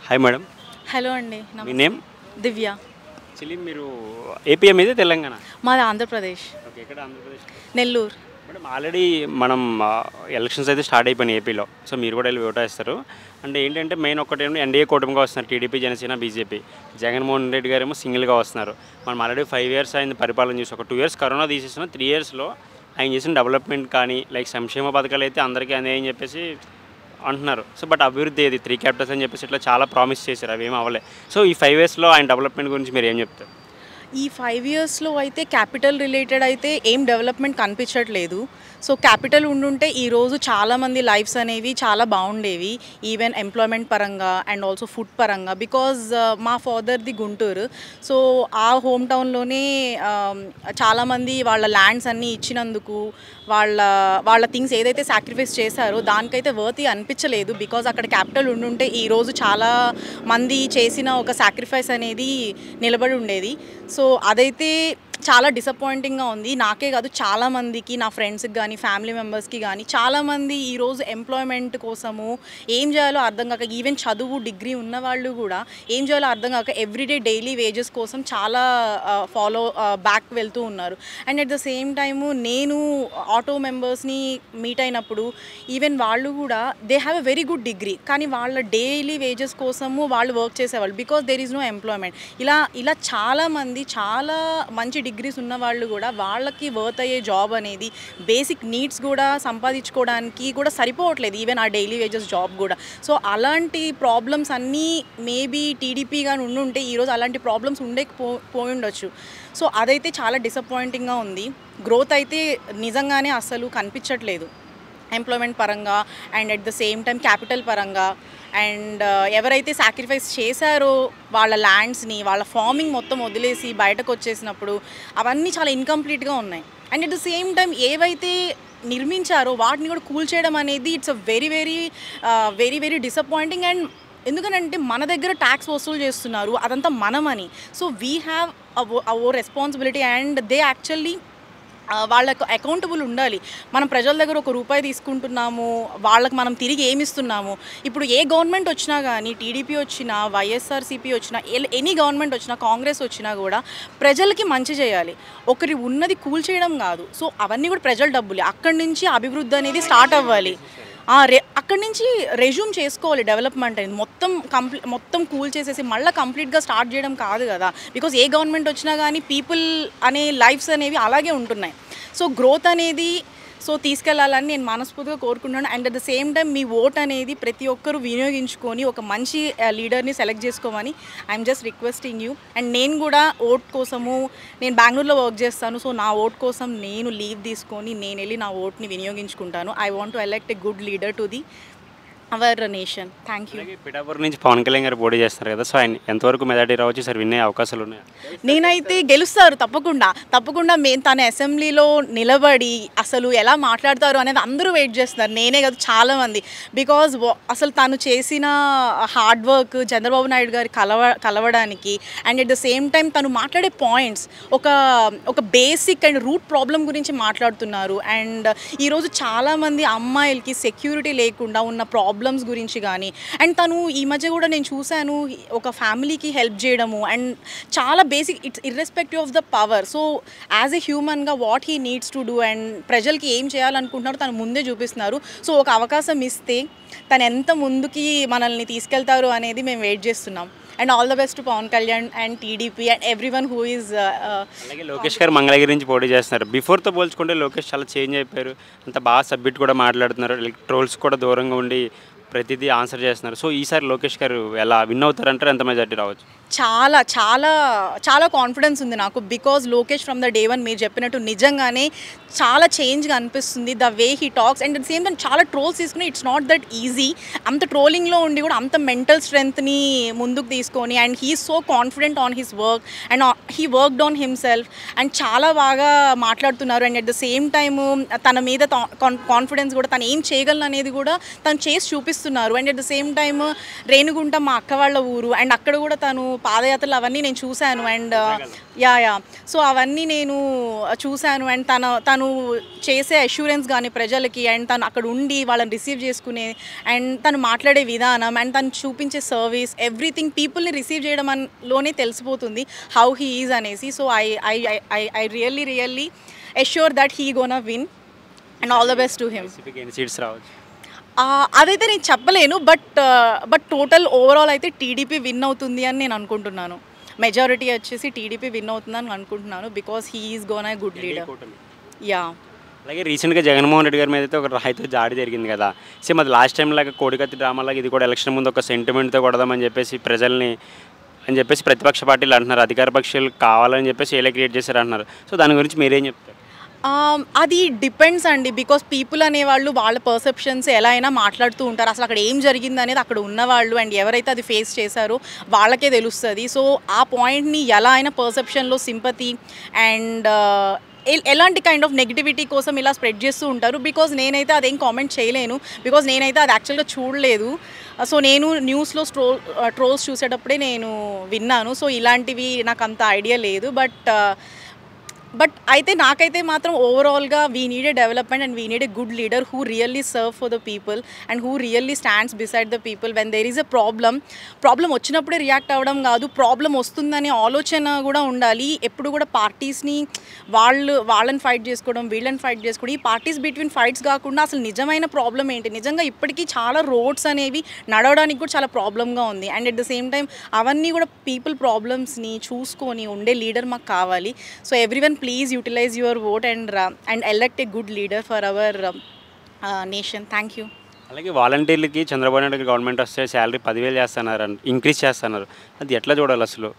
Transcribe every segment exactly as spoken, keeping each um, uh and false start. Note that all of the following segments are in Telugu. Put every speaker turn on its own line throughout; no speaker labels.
Hi madam.
హలో అండి.
మీ నేమ్?
దివ్య.
యాక్చువల్లీ మీరు ఏపీఎం మీద తెలంగాణ?
మాది ఆంధ్రప్రదేశ్.
ఓకే, ఎక్కడ ఆంధ్రప్రదేశ్?
నెల్లూరు.
మేడం ఆల్రెడీ మనం ఎలక్షన్స్ అయితే స్టార్ట్ అయిపోయినాయి ఏపీలో. సో మీరు కూడా వెళ్ళి ఓటేస్తారు. అంటే ఏంటంటే మెయిన్ ఒక్కటేమో ఎన్డీఏ కూటమిగా వస్తున్నారు, టీడీపీ, జనసేన, బీజేపీ. జగన్మోహన్ రెడ్డి గారు ఏమో సింగిల్గా వస్తున్నారు. మనం ఆల్రెడీ ఫైవ్ ఇయర్స్ అయింది పరిపాలన చూసి. ఒక టూ ఇయర్స్ కరోనా తీసేసిన, త్రీ ఇయర్స్లో ఆయన చేసిన డెవలప్మెంట్ కానీ లైక్ సంక్షేమ పథకాలు అయితే అందరికీ అందాయని చెప్పేసి అంటున్నారు. సో బట్ అభివృద్ధి ఏది త్రీ క్యాపిటల్స్ అని చెప్పేసి ఇట్లా చాలా ప్రామిస్ చేశారు, అవి ఏమి అవ్వలే. సో ఈ ఫైవ్ ఇయర్స్లో ఆయన డెవలప్మెంట్ గురించి మీరు ఏం చెప్తారు?
ఈ ఫైవ్ ఇయర్స్లో అయితే క్యాపిటల్ రిలేటెడ్ అయితే ఏం డెవలప్మెంట్ కనిపించట్లేదు. సో క్యాపిటల్ ఉండుంటే ఈరోజు చాలామంది లైఫ్స్ అనేవి చాలా బాగుండేవి, ఈవెన్ ఎంప్లాయ్మెంట్ పరంగా అండ్ ఆల్సో ఫుడ్ పరంగా. బికాజ్ మా ఫాదర్ది గుంటూరు. సో ఆ హోమ్ టౌన్లోనే చాలామంది వాళ్ళ ల్యాండ్స్ అన్నీ ఇచ్చినందుకు వాళ్ళ వాళ్ళ థింగ్స్ ఏదైతే సాక్రిఫైస్ చేశారో దానికైతే వర్తీ అనిపించలేదు. బికాజ్ అక్కడ క్యాపిటల్ ఉండుంటే ఈరోజు చాలా మంది చేసిన ఒక సాక్రిఫైస్ అనేది నిలబడి ఉండేది. సో అదైతే చాలా డిసప్పాయింటింగ్గా ఉంది. నాకే కాదు, చాలామందికి, నా ఫ్రెండ్స్కి కానీ ఫ్యామిలీ మెంబర్స్కి కానీ చాలామంది ఈరోజు ఎంప్లాయ్మెంట్ కోసము ఏం చేయాలో అర్థం కాక, ఈవెన్ చదువు డిగ్రీ ఉన్నవాళ్ళు కూడా ఏం చేయాలో అర్థం కాక ఎవ్రీడే డైలీ వేజెస్ కోసం చాలా ఫాలో బ్యాక్ వెళ్తూ ఉన్నారు. And at the same time నేను ఆటో మెంబర్స్ని మీట్ అయినప్పుడు ఈవెన్ వాళ్ళు కూడా they have a very good degree, కానీ వాళ్ళ డైలీ వేజెస్ కోసము వాళ్ళు వర్క్ చేసేవాళ్ళు. Because there is no employment. ఇలా ఇలా చాలామంది చాలా మంచి డిగ్రీస్ ఉన్న వాళ్ళు కూడా వాళ్ళకి వర్త్ అయ్యే జాబ్ అనేది, బేసిక్ నీడ్స్ కూడా సంపాదించుకోవడానికి కూడా సరిపోవట్లేదు, ఈవెన్ ఆ డైలీ వేజెస్ జాబ్ కూడా. సో అలాంటి ప్రాబ్లమ్స్ అన్నీ మేబీ టీడీపీగా ఉండుంటే ఈరోజు అలాంటి ప్రాబ్లమ్స్ ఉండే పో పోయి ఉండొచ్చు. సో అదైతే చాలా డిసప్పాయింటింగ్గా ఉంది. గ్రోత్ అయితే నిజంగానే అస్సలు కనిపించట్లేదు ఎంప్లాయ్మెంట్ పరంగా and at the same time capital పరంగా. అండ్ ఎవరైతే సాక్రిఫైస్ చేశారో వాళ్ళ ల్యాండ్స్ని, వాళ్ళ ఫార్మింగ్ మొత్తం వదిలేసి బయటకు వచ్చేసినప్పుడు అవన్నీ చాలా ఇన్కంప్లీట్గా ఉన్నాయి. And at the same time ఏవైతే నిర్మించారో వాటిని కూడా కూల్ చేయడం అనేది it's a very very very very disappointing. And ఎందుకనంటే మన దగ్గర ట్యాక్స్ వసూలు చేస్తున్నారు, అదంతా మన money. So we have our responsibility and they actually వాళ్ళకు అకౌంటబుల్ ఉండాలి. మనం ప్రజల దగ్గర ఒక రూపాయి తీసుకుంటున్నాము, వాళ్ళకి మనం తిరిగి ఏమి ఇస్తున్నాము. ఇప్పుడు ఏ గవర్నమెంట్ వచ్చినా కానీ, టీడీపీ వచ్చినా, వైఎస్ఆర్సీపీ వచ్చినా, ఎనీ గవర్నమెంట్ వచ్చినా, కాంగ్రెస్ వచ్చినా కూడా ప్రజలకి మంచి చేయాలి, ఒకరి ఉన్నది కూల్ చేయడం కాదు. సో అవన్నీ కూడా ప్రజల డబ్బులే. అక్కడి నుంచి అభివృద్ధి అనేది స్టార్ట్ అవ్వాలి. రే అక్కడి నుంచి రెజ్యూమ్ చేసుకోవాలి డెవలప్మెంట్ అనేది. మొత్తం కంప్లీ మొత్తం కూల్ చేసేసి మళ్ళీ కంప్లీట్గా స్టార్ట్ చేయడం కాదు కదా. బికాజ్ ఏ గవర్నమెంట్ వచ్చినా కానీ పీపుల్ అనే లైఫ్స్ అనేవి అలాగే ఉంటున్నాయి. సో గ్రోత్ అనేది సో తీసుకెళ్లాలని నేను మనస్ఫూర్తిగా కోరుకుంటున్నాను. And at the same time మీ ఓట్ అనేది ప్రతి ఒక్కరు వినియోగించుకొని ఒక మంచి లీడర్ని సెలెక్ట్ చేసుకోమని I'm just requesting you. And నేను కూడా ఓట్ కోసము, నేను బెంగళూరులో వర్క్ చేస్తాను, సో నా ఓట్ కోసం నేను లీవ్ తీసుకొని నేను వెళ్ళి నా ఓట్ని వినియోగించుకుంటాను. I want to elect a good leader to the our nation. Thank you.
Pithapuram నుంచి పవన్ కళ్యాణ్ గారు పోటీ చేస్తారు కదా, సో ఆయన ఎంతవరకు మెజార్టీ రావచ్చు సార్? వినే అవకాశాలు ఉన్నాయి?
నేనైతే గెలుస్తారు తప్పకుండా. తప్పకుండా మేము తన అసెంబ్లీలో నిలబడి అసలు ఎలా మాట్లాడతారు అనేది అందరూ వెయిట్ చేస్తున్నారు, నేనే కాదు చాలామంది. బికాజ్ అసలు తను చేసిన హార్డ్ వర్క్ చంద్రబాబు నాయుడు గారి కలవ కలవడానికి and at the same time తను మాట్లాడే పాయింట్స్ ఒక ఒక బేసిక్ అండ్ రూట్ ప్రాబ్లం గురించి మాట్లాడుతున్నారు. అండ్ ఈరోజు చాలామంది అమ్మాయిలకి సెక్యూరిటీ లేకుండా ఉన్న ప్రాబ్లమ్ ప్రాబ్లమ్స్ గురించి కానీ, అండ్ తను ఈ మధ్య కూడా నేను చూశాను ఒక ఫ్యామిలీకి హెల్ప్ చేయడము అండ్ చాలా basic, it's irrespective of the power. So as a హ్యూమన్గా what he needs to do and ప్రజలకి ఏం చేయాలనుకుంటున్నారో తను ముందే చూపిస్తున్నారు. సో ఒక అవకాశం ఇస్తే తను ఎంత ముందుకి మనల్ని తీసుకెళ్తారు అనేది మేము వెయిట్ చేస్తున్నాం. And all the best Pawan Kalyan and TDP and every one who is.
అలాగే లోకేష్ గారు మంగళగిరి నుంచి పోటీ చేస్తున్నారు. బిఫోర్తో పోల్చుకుంటే లోకేష్ చాలా చేంజ్ అయిపోయారు, అంత బాగా సబ్మిట్ కూడా మాట్లాడుతున్నారు, ట్రోల్స్ కూడా దూరంగా ఉండి ప్రతిదీ ఆన్సర్ చేస్తున్నారు. సో ఈసారి లోకేష్ గారు ఎలా విన్ అవుతారంటారు? ఎంత మెజార్టీ రావచ్చు?
చాలా చాలా చాలా కాన్ఫిడెన్స్ ఉంది నాకు. Because Lokesh from the day one మీరు చెప్పినట్టు నిజంగానే చాలా చేంజ్గా అనిపిస్తుంది the way he talks. And at same time చాలా ట్రోల్స్ తీసుకుని ఇట్స్ నాట్ దట్ ఈజీ. అంత ట్రోలింగ్లో ఉండి కూడా అంత మెంటల్ స్ట్రెంగ్త్ని ముందుకు తీసుకొని and he so confident on his work and he worked on himself and చాలా బాగా మాట్లాడుతున్నారు. And at the same time తన మీద కాన్ఫిడెన్స్ కూడా తను ఏం చేయగలను అనేది కూడా తను చేసి చూపిస్తున్నారు. చేస్తున్నారు. And at the same time Renigunta మా అక్క వాళ్ళ ఊరు, అండ్ అక్కడ కూడా తను పాదయాత్రలు అవన్నీ నేను చూశాను. అండ్ యా యా సో అవన్నీ నేను చూశాను. అండ్ తన తను చేసే అష్యూరెన్స్ కానీ ప్రజలకి, అండ్ తను అక్కడ ఉండి వాళ్ళని రిసీవ్ చేసుకునే, అండ్ తను మాట్లాడే విధానం, అండ్ తను చూపించే సర్వీస్, ఎవ్రీథింగ్ పీపుల్ని రిసీవ్ చేయడం లోనే తెలిసిపోతుంది హౌ హీ ఈజ్ అనేసి. So I I I I really really assure that he gonna win and all the best to him.
ఎన్ని సీట్స్ రావచ్చు?
అదైతే నేను చెప్పలేను, బట్ బట్ టోటల్ ఓవరాల్ అయితే టీడీపీ విన్ అవుతుంది అని నేను అనుకుంటున్నాను. మెజారిటీ వచ్చేసి టీడీపీ విన్ అవుతుందని అనుకుంటున్నాను, because he is gone a good leader. Yeah
అలాగే రీసెంట్గా జగన్మోహన్ రెడ్డి గారి మీద అయితే ఒక రాయితో జాడి జరిగింది కదా. సేమ్ అది లాస్ట్ టైం లాగా కోడికత్తి డ్రామా లాగా ఇది కూడా ఎలక్షన్ ముందు ఒక సెంటిమెంట్తో కొడదామని చెప్పేసి ప్రజల్ని అని చెప్పేసి ప్రతిపక్ష పార్టీలు అంటున్నారు, అధికార పక్షాలు కావాలని చెప్పేసి ఎలా క్రియేట్ చేశారు అంటున్నారు. సో దాని గురించి మీరేం చెప్తారు?
అది డిపెండ్స్ అండి, బికాస్ పీపుల్ అనేవాళ్ళు వాళ్ళ పర్సెప్షన్స్ ఎలా అయినా మాట్లాడుతూ ఉంటారు. అసలు అక్కడ ఏం జరిగింది అనేది అక్కడ ఉన్నవాళ్ళు అండ్ ఎవరైతే అది ఫేస్ చేశారో వాళ్ళకే తెలుస్తుంది. సో ఆ పాయింట్ని ఎలా అయినా పర్సెప్షన్లో సింపతి అండ్ ఎలాంటి కైండ్ ఆఫ్ నెగిటివిటీ కోసం ఇలా స్ప్రెడ్ చేస్తూ ఉంటారు. బికాజ్ నేనైతే అదేం కామెంట్ చేయలేను, బికాజ్ నేనైతే అది యాక్చువల్గా చూడలేదు. సో నేను న్యూస్లో స్ట్రోల్ ట్రోల్స్ చూసేటప్పుడే నేను విన్నాను. సో ఇలాంటివి నాకు అంత ఐడియా లేదు. బట్ బట్ అయితే నాకైతే మాత్రం ఓవరాల్గా we need a development and we need a good leader who really serve for the people and who really stands beside the people when there is a problem. Problem వచ్చినప్పుడే రియాక్ట్ అవ్వడం కాదు, ప్రాబ్లం వస్తుందనే ఆలోచన కూడా ఉండాలి. ఎప్పుడు కూడా పార్టీస్ని వాళ్ళు వాళ్ళని ఫైట్ చేసుకోవడం, వీళ్ళని ఫైట్ చేసుకోవడం, ఈ పార్టీస్ బిట్వీన్ ఫైట్స్ కాకుండా అసలు నిజమైన ప్రాబ్లం ఏంటి, నిజంగా ఇప్పటికీ చాలా రోడ్స్ అనేవి నడవడానికి కూడా చాలా ప్రాబ్లంగా ఉంది. And at the same time అవన్నీ కూడా పీపుల్ ప్రాబ్లమ్స్ని చూసుకొని ఉండే లీడర్ మాకు కావాలి. So everyone please utilize your vote and uh, and elect a good leader for our uh, uh, nation. Thank you.
అలాగే వాలంటీర్లకి చంద్రబాబు నాయుడు గవర్నమెంట్ వస్తే శాలరీ పదివేలు చేస్తున్నారు, ఇంక్రీజ్ చేస్తున్నారు. అది ఎట్లా చూడాలి అసలు?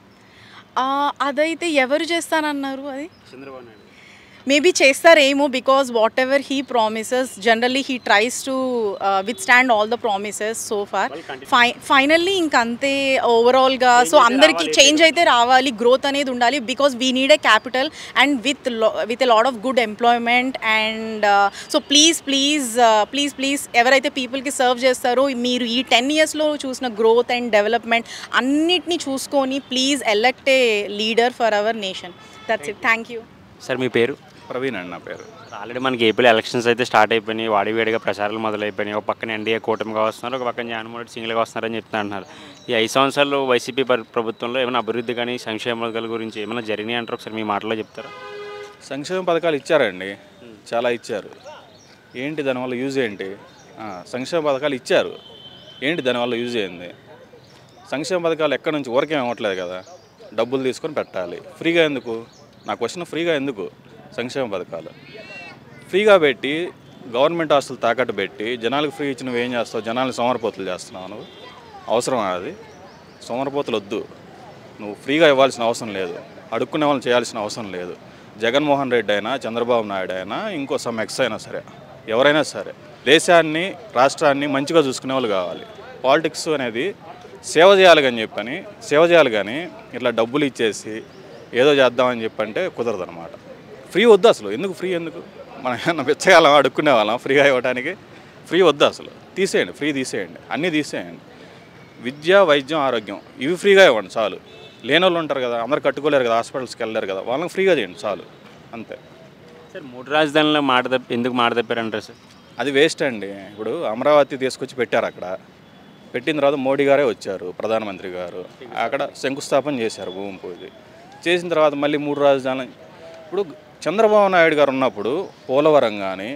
అదైతే ఎవరు చేస్తానన్నారు? అది
చంద్రబాబు నాయుడు
మేబీ చేస్తారేమో, because whatever he promises generally he tries to withstand all the promises so far. ఫై ఫైనల్లీ ఇంకంతే ఓవరాల్గా. సో అందరికీ చేంజ్ అయితే రావాలి, గ్రోత్ అనేది ఉండాలి, because we need a capital and with with a lot of good employment. And so please please please please ఎవరైతే పీపుల్కి సర్వ్ చేస్తారో మీరు ఈ టెన్ ఇయర్స్లో చూసిన గ్రోత్ అండ్ డెవలప్మెంట్ అన్నిటినీ చూసుకొని please elect a leader for our nation. That's it. Thank you.
Sir మీ పేరు?
ప్రవీణ్ అండి నా పేరు.
ఆల్రెడీ మనకి ఏపీలో ఎలక్షన్స్ అయితే స్టార్ట్ అయిపోయినాయి, వాడివేడిగా ప్రచారాలు మొదలైపోయినాయి. ఒక పక్కన ఎన్డీఏ కూటమిగా వస్తున్నారు, ఒక పక్కన జగన్మోహన్ రెడ్డి సింగిల్గా వస్తున్నారని చెప్తా అంటున్నారు. ఈ ఐదు సంవత్సరాలు వైసీపీ ప్రభుత్వంలో ఏమైనా అభివృద్ధి కానీ సంక్షేమ పథకాల గురించి ఏమైనా జరిగినాయి అంటారు? ఒకసారి మీ మాటలో చెప్తారా?
సంక్షేమ పథకాలు ఇచ్చారండి, చాలా ఇచ్చారు. ఏంటి దానివల్ల యూజ్ ఏంటి? సంక్షేమ పథకాలు ఇచ్చారు, ఏంటి దానివల్ల యూజ్ అయింది? సంక్షేమ పథకాలు ఎక్కడి నుంచి ఊరికేం ఇవ్వట్లేదు కదా, డబ్బులు తీసుకొని పెట్టాలి. ఫ్రీగా ఎందుకు? నా క్వశ్చన్, ఫ్రీగా ఎందుకు సంక్షేమ పథకాలు? ఫ్రీగా పెట్టి గవర్నమెంట్ ఆస్తులు తాకట్టు పెట్టి జనాలకు ఫ్రీ ఇచ్చి నువ్వు ఏం చేస్తావు? జనాలను సోమరపోతులు చేస్తున్నావు నువ్వు. అవసరం అది? సోమరపోతులు వద్దు. నువ్వు ఫ్రీగా ఇవ్వాల్సిన అవసరం లేదు, అడుక్కునే వాళ్ళని చేయాల్సిన అవసరం లేదు. జగన్మోహన్ రెడ్డి అయినా చంద్రబాబు నాయుడు అయినా ఇంకో సమ్ ఎక్స్ అయినా సరే, ఎవరైనా సరే దేశాన్ని రాష్ట్రాన్ని మంచిగా చూసుకునే వాళ్ళు కావాలి. పాలిటిక్స్ అనేది సేవ చేయాలి కానీ చెప్పని సేవ చేయాలి కానీ ఇట్లా డబ్బులు ఇచ్చేసి ఏదో చేద్దామని చెప్పంటే కుదరదు అనమాట. ఫ్రీ వద్దు అసలు. ఎందుకు ఫ్రీ? ఎందుకు మనం ఏమన్నా పిచ్చగాలం అడుక్కునే వాళ్ళం ఫ్రీగా ఇవ్వడానికి? ఫ్రీ వద్దు అసలు, తీసేయండి, ఫ్రీ తీసేయండి, అన్నీ తీసేయండి. విద్య, వైద్యం, ఆరోగ్యం ఇవి ఫ్రీగా ఇవ్వండి చాలు. లేని వాళ్ళు ఉంటారు కదా, అందరు కట్టుకోలేరు కదా, హాస్పిటల్స్కి వెళ్ళలేరు కదా, వాళ్ళని ఫ్రీగా చేయండి చాలు, అంతే.
సార్ మూడు రాజధానుల్లో మాట తప్పి ఎందుకు మాట తప్పారంటారు సార్?
అది వేస్ట్ అండి. ఇప్పుడు అమరావతి తీసుకొచ్చి పెట్టారు, అక్కడ పెట్టిన తర్వాత మోడీ గారే వచ్చారు, ప్రధానమంత్రి గారు, అక్కడ శంకుస్థాపన చేశారు భూమి పూజ చేసిన తర్వాత మళ్ళీ మూడు రాజధానులు. ఇప్పుడు చంద్రబాబు నాయుడు గారు ఉన్నప్పుడు పోలవరం కానీ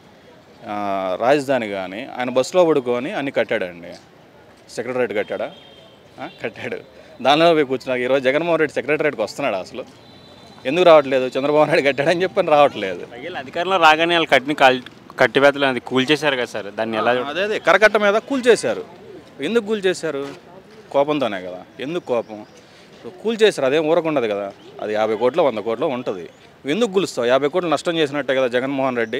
రాజధాని కానీ ఆయన బస్సులో పడుకొని అన్ని కట్టాడండి. సెక్రటరేట్ కట్టాడా? కట్టాడు. దానిలో పోయి కూర్చున్నాక ఈరోజు జగన్మోహన్ రెడ్డి సెక్రటరేట్కి వస్తున్నాడు. అసలు ఎందుకు రావట్లేదు? చంద్రబాబు నాయుడు కట్టాడని చెప్పని రావట్లేదు.
అధికారంలో రాగానే వాళ్ళు కట్టిన కాల్ కట్టివేతలు అది కూల్చేశారు కదా సార్, దాన్ని ఎలా?
అదే అదే కరకట్ట మీద కూల్చేశారు. ఎందుకు కూల్చేశారు? కోపంతోనే కదా. ఎందుకు కోపం? కూల్చేశారు, అదేం ఊరకుండదు కదా. అది యాభై కోట్లు వంద కోట్లు ఉంటుంది. ఎందుకు కూలుస్తావు? యాభై కోట్లు నష్టం చేసినట్టే కదా జగన్మోహన్ రెడ్డి,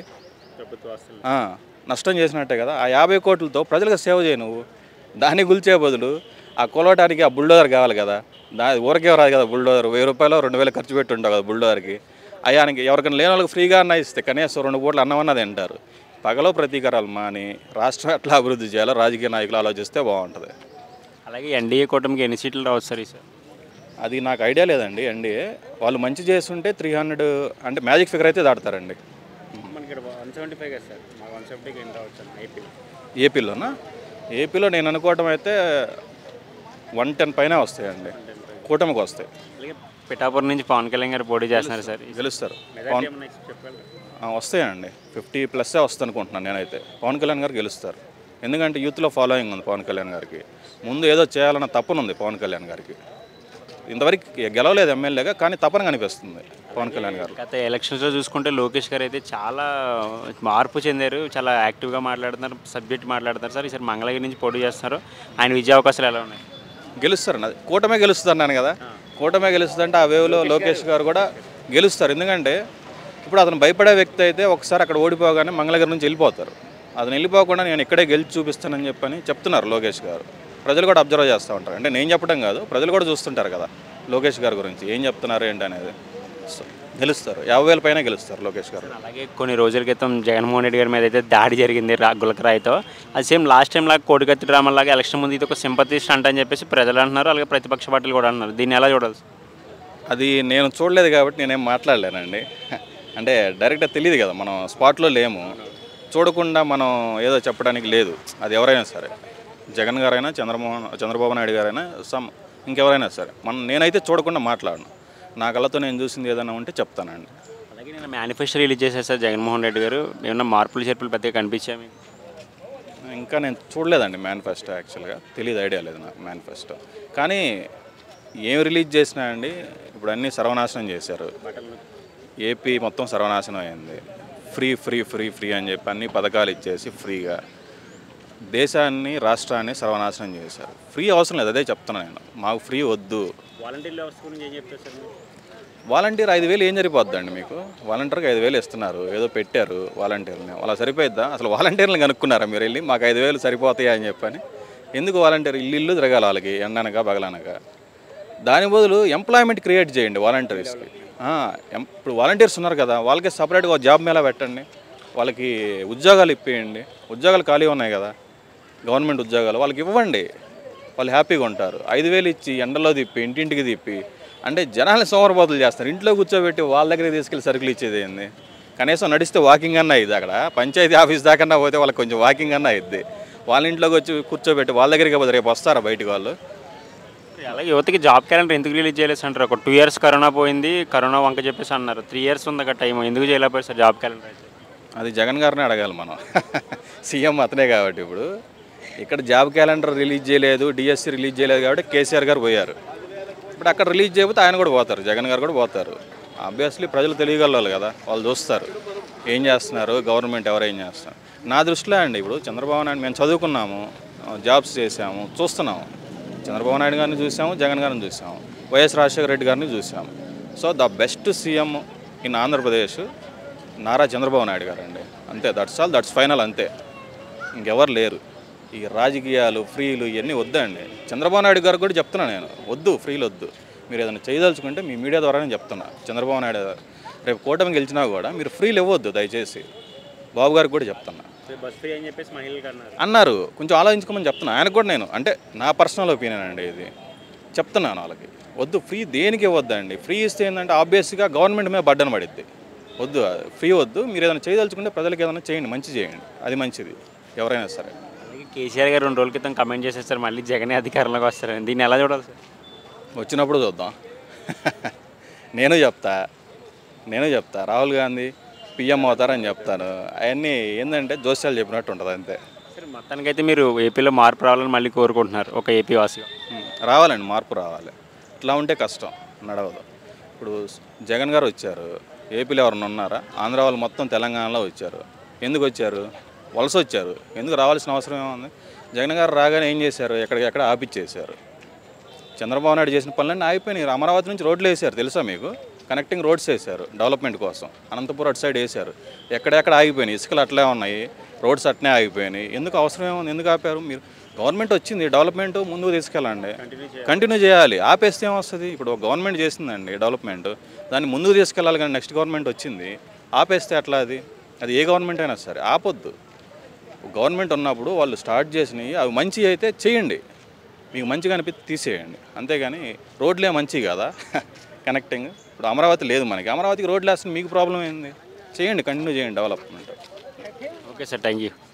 నష్టం చేసినట్టే కదా. ఆ యాభై కోట్లతో ప్రజలకు సేవ చేయి నువ్వు. దాన్ని గుల్చే బదులు ఆ కొలవటానికి ఆ బుల్డోజర్ కావాలి కదా, దా ఊరికే రాదు కదా బుల్డోజర్. వెయ్యి రూపాయలు రెండు వేలు ఖర్చు పెట్టి ఉంటావు కదా బుల్డోజర్కి. అయ్యానికి ఎవరికైనా లేని వాళ్ళకి ఫ్రీగా అన్న ఇస్తే కనీసం రెండు పూటలు అన్నం అన్నది అంటారు. పగలో ప్రతీకారాలు మాని రాష్ట్రం ఎట్లా అభివృద్ధి చేయాలో రాజకీయ నాయకులు ఆలోచిస్తే బాగుంటుంది.
అలాగే ఎన్డీఏ కూటమికి ఎన్ని సీట్లు రావచ్చు సార్ ఈసారి?
అది నాకు ఐడియా లేదండి. ఎన్డీఏ వాళ్ళు మంచి చేస్తుంటే త్రీ హండ్రెడ్ అంటే మ్యాజిక్ ఫిగర్ అయితే దాడతారండి.
మనకి వన్ సెవెంటీ ఫైవ్ కదా సార్, మా వన్ సెవెంటీకి ఎన్ని రావచ్చు ఏపీలో?
ఏపీలోనా? ఏపీలో నేను అనుకోవటం అయితే వన్ టెన్ పైన వస్తాయండి, కూటమికి వస్తాయి.
అలాగే పిఠాపురం నుంచి పవన్ కళ్యాణ్ గారు పోటీ చేస్తున్నారు సార్,
గెలుస్తారు.
మెజారిటీ ఏమన్నా చెప్పగలరా?
ఆ, వస్తాయండి. ఫిఫ్టీ ప్లస్సే వస్తుంది అనుకుంటున్నాను నేనైతే. పవన్ కళ్యాణ్ గారు గెలుస్తారు. ఎందుకంటే యూత్లో ఫాలోయింగ్ ఉంది పవన్ కళ్యాణ్ గారికి. ముందు ఏదో చేయాలన్న తపన ఉంది పవన్ కళ్యాణ్ గారికి. ఇంతవరకు గెలవలేదు ఎమ్మెల్యేగా, కానీ తపన కనిపిస్తుంది పవన్ కళ్యాణ్ గారు.
గత ఎలక్షన్స్లో చూసుకుంటే లోకేష్ గారు అయితే చాలా మార్పు చెందారు, చాలా యాక్టివ్గా మాట్లాడుతున్నారు, సబ్జెక్ట్ మాట్లాడుతున్నారు సార్. ఈసారి మంగళగిరి నుంచి పోటీ చేస్తున్నారు. ఆయన విజయ అవకాశాలు ఎలా ఉన్నాయి?
గెలుస్తారు. అది కూటమే గెలుస్తుంది అన్నాను కదా. కూటమే గెలుస్తుందంటే ఆ వేవ్లో లోకేష్ గారు కూడా గెలుస్తారు. ఎందుకంటే ఇప్పుడు అతను భయపడే వ్యక్తి అయితే ఒకసారి అక్కడ ఓడిపోగానే మంగళగిరి నుంచి వెళ్ళిపోతారు. అతను వెళ్ళిపోకుండా నేను ఇక్కడే గెలిచి చూపిస్తానని చెప్పని చెప్తున్నారు లోకేష్ గారు. ప్రజలు కూడా అబ్జర్వ్ చేస్తూ ఉంటారు. అంటే నేను చెప్పడం కాదు, ప్రజలు కూడా చూస్తుంటారు కదా లోకేష్ గారి గురించి ఏం చెప్తున్నారు ఏంటి అనేది. గెలుస్తారు, యాభై వేల పైన గెలుస్తారు లోకేష్ గారు.
అలాగే కొన్ని రోజుల క్రితం జగన్మోహన్ రెడ్డి గారి మీద అయితే దాడి జరిగింది రా గులకరాయితో. అది సేమ్ లాస్ట్ టైం లాగా కోడికత్తి డ్రామా లాగా ఎలక్షన్ ముందు ఇది ఒక సింపతి స్టంట్ అని చెప్పేసి ప్రజలు అంటున్నారు, అలాగే ప్రతిపక్ష పార్టీలు కూడా అంటున్నారు. దీన్ని ఎలా చూడాలి?
అది నేను చూడలేదు కాబట్టి నేనేం మాట్లాడలేనండి. అంటే డైరెక్ట్గా తెలియదు కదా, మనం స్పాట్లో లేము. చూడకుండా మనం ఏదో చెప్పడానికి లేదు. అది ఎవరైనా సరే, జగన్ గారైనా చంద్రమోహన్ చంద్రబాబు నాయుడు గారైనా సమ్ ఇంకెవరైనా సరే, మనం నేనైతే చూడకుండా మాట్లాడను. నా కళ్ళతో నేను చూసింది ఏదైనా ఉంటే చెప్తానండి.
అలాగే నేను మేనిఫెస్టో రిలీజ్ చేశారు సార్ జగన్మోహన్ రెడ్డి గారు. ఏమన్నా మార్పులు చేర్పులు పెద్దగా కనిపించాయి మీకు?
ఇంకా నేను చూడలేదండి మేనిఫెస్టో. యాక్చువల్గా తెలియదు, ఐడియా లేదు నాకు మేనిఫెస్టో. కానీ ఏం రిలీజ్ చేసినా అండి, ఇప్పుడు అన్నీ సర్వనాశనం చేశారు. ఏపీ మొత్తం సర్వనాశనం అయింది. ఫ్రీ ఫ్రీ ఫ్రీ ఫ్రీ అని చెప్పి అన్ని పథకాలు ఇచ్చేసి ఫ్రీగా దేశాన్ని రాష్ట్రాన్ని సర్వనాశనం చేశారు. ఫ్రీ అవసరం లేదు, అదే చెప్తున్నాను నేను. మాకు ఫ్రీ వద్దు.
వాలంటీర్ వ్యవస్థ గురించి ఏం చెప్తారు సార్?
వాలంటీర్ ఐదు వేలు ఏం సరిపోద్దండి మీకు? వాలంటీర్కి ఐదు వేలు ఇస్తున్నారు, ఏదో పెట్టారు వాలంటీర్ని. అలా సరిపోయిద్దా? అసలు వాలంటీర్ని కనుక్కున్నారా మీరు వెళ్ళి? మాకు ఐదు వేలు సరిపోతాయా అని చెప్పని. ఎందుకు వాలంటీర్ ఇల్లు ఇల్లు తిరగాలి వాళ్ళకి, ఎండనక పగలనక? దాని బదులు ఎంప్లాయ్మెంట్ క్రియేట్ చేయండి వాలంటీర్స్కి. ఇప్పుడు వాలంటీర్స్ ఉన్నారు కదా, వాళ్ళకి సపరేట్గా జాబ్ మేళా పెట్టండి, వాళ్ళకి ఉద్యోగాలు ఇప్పియండి. ఉద్యోగాలు ఖాళీ ఉన్నాయి కదా, గవర్నమెంట్ ఉద్యోగాలు వాళ్ళకి ఇవ్వండి, వాళ్ళు హ్యాపీగా ఉంటారు. ఐదు వేలు ఇచ్చి ఎండలో తిప్పి ఇంటింటికి తిప్పి అంటే జనాల్ని సోమరబోతులు చేస్తారు. ఇంట్లో కూర్చోబెట్టి వాళ్ళ దగ్గర తీసుకెళ్ళి సరుకులు ఇచ్చేది ఏంది? కనీసం నడిస్తే వాకింగ్ అన్న అయ్యిద్ది. అక్కడ పంచాయతీ ఆఫీస్ దాకన్నా పోతే వాళ్ళకి కొంచెం వాకింగ్ అన్న అయ్యిద్ది. వాళ్ళ ఇంట్లోకి వచ్చి కూర్చోబెట్టి వాళ్ళ దగ్గరికి పోతే రేపు వస్తారా బయటికి వాళ్ళు?
అలాగే యువతకి జాబ్ క్యాలెండర్ ఎందుకు రిలీజ్ చేయలేదు అంటారు? ఒక టూ ఇయర్స్ కరోనా పోయింది, కరోనా వంక చెప్పేసి అన్నారు. త్రీ ఇయర్స్ ఉంది కదా టైం, ఎందుకు చేయలేకపోయారు సార్ జాబ్ క్యాలెండర్ అయితే?
అది జగన్ గారిని అడగాలి మనం. సీఎం అతనే కాబట్టి. ఇప్పుడు ఇక్కడ జాబ్ క్యాలెండర్ రిలీజ్ చేయలేదు, డిఎస్సి రిలీజ్ చేయలేదు కాబట్టి కేసీఆర్ గారు పోయారు. ఇప్పుడు అక్కడ రిలీజ్ చేయకపోతే ఆయన కూడా పోతారు, జగన్ గారు కూడా పోతారు. ఆబ్వియస్లీ ప్రజలు తెలియగలవాలి కదా, వాళ్ళు చూస్తారు ఏం చేస్తున్నారు, గవర్నమెంట్ ఎవరు ఏం చేస్తున్నారు. నా దృష్టిలో అండి ఇప్పుడు చంద్రబాబు నాయుడు మేము చదువుకున్నాము, జాబ్స్ చేసాము, చూస్తున్నాము. చంద్రబాబు నాయుడు గారిని చూసాము, జగన్ గారిని చూసాము, వైఎస్ రాజశేఖర రెడ్డి గారిని చూసాము. So the best CM in Andhra Pradesh Nara Chandrababu Naidu గారు అండి. అంతే, దట్స్ ఆల్, దట్స్ ఫైనల్, అంతే. ఇంకెవరు లేరు. ఈ రాజకీయాలు ఫ్రీలు ఇవన్నీ వద్దండి. చంద్రబాబు నాయుడు గారు కూడా చెప్తున్నాను నేను, వద్దు ఫ్రీలు వద్దు. మీరు ఏదైనా చేయదలుచుకుంటే మీ మీడియా ద్వారానే చెప్తున్నా. చంద్రబాబు నాయుడు రేపు కూటమి గెలిచినా కూడా మీరు ఫ్రీలు ఇవ్వద్దు దయచేసి. బాబు గారికి కూడా చెప్తున్నా.
బస్ ఫ్రీ అని చెప్పేసి మహిళలు
అన్నారు, కొంచెం ఆలోచించుకోమని చెప్తున్నా. ఆయనకు కూడా నేను, అంటే నా పర్సనల్ ఒపీనియన్ అండి ఇది, చెప్తున్నాను వాళ్ళకి వద్దు ఫ్రీ దేనికి ఇవ్వద్దండి. ఫ్రీ ఇస్తే ఏంటంటే ఆబ్వియస్గా గవర్నమెంట్ మీద బడ్డన పడిద్ది. వద్దు, ఫ్రీ వద్దు. మీరు ఏదైనా చేయదలుచుకుంటే ప్రజలకు ఏదైనా చేయండి, మంచి చేయండి, అది మంచిది ఎవరైనా సరే.
కేసీఆర్ గారు రెండు రోజుల క్రితం కమెంట్ చేసేస్తారు మళ్ళీ జగనే అధికారంలోకి వస్తారని, దీన్ని ఎలా చూడాలి సార్?
వచ్చినప్పుడు చూద్దాం. నేను చెప్తా నేను చెప్తా రాహుల్ గాంధీ పిఎం అవుతారని చెప్తాను. అవన్నీ ఏంటంటే జోస్యాలు చెప్పినట్టు ఉంటుంది అంతే.
సరే, మొత్తానికైతే మీరు ఏపీలో మార్పు రావాలని మళ్ళీ కోరుకుంటున్నారు ఒక ఏపీ వాసిగా?
రావాలండి, మార్పు రావాలి. ఇట్లా ఉంటే కష్టం, నడవదు. ఇప్పుడు జగన్ గారు వచ్చారు, ఏపీలో ఎవరైనా ఉన్నారా? ఆంధ్ర వాళ్ళు మొత్తం తెలంగాణలో వచ్చారు. ఎందుకు వచ్చారు? వలస వచ్చారు. ఎందుకు రావాల్సిన అవసరం ఏముంది? జగన్ గారు రాగానే ఏం చేశారు? ఎక్కడికెక్కడ ఆపిచ్చేశారు. చంద్రబాబు నాయుడు చేసిన పనులన్నీ ఆగిపోయినాయి. అమరావతి నుంచి రోడ్లు వేశారు, తెలుసా మీకు? కనెక్టింగ్ రోడ్స్ వేశారు డెవలప్మెంట్ కోసం. అనంతపురం అటు సైడ్ వేశారు. ఎక్కడెక్కడ ఆగిపోయినాయి, ఇసుకలు అట్లే ఉన్నాయి, రోడ్స్ అట్నే ఆగిపోయినాయి. ఎందుకు అవసరం ఏముంది? ఎందుకు ఆపారు? మీరు గవర్నమెంట్ వచ్చింది, డెవలప్మెంట్ ముందుకు తీసుకెళ్ళండి, కంటిన్యూ చేయాలి. ఆపేస్తే ఏమొస్తుంది? ఇప్పుడు గవర్నమెంట్ చేసిందండి డెవలప్మెంట్, దాన్ని ముందుకు తీసుకెళ్ళాలి. కానీ నెక్స్ట్ గవర్నమెంట్ వచ్చింది, ఆపేస్తే అట్లా అది అది ఏ గవర్నమెంట్ అయినా సరే ఆపొద్దు. గవర్నమెంట్ ఉన్నప్పుడు వాళ్ళు స్టార్ట్ చేసినవి అవి మంచి అయితే చేయండి, మీకు మంచిగా అనిపిస్తే తీసేయండి. అంతేగాని రోడ్లే మంచి కదా కనెక్టింగ్. ఇప్పుడు అమరావతి లేదు మనకి, అమరావతికి రోడ్లు వేస్తే మీకు ప్రాబ్లం ఏంది? చేయండి, కంటిన్యూ చేయండి development.
Okay sir, thank you.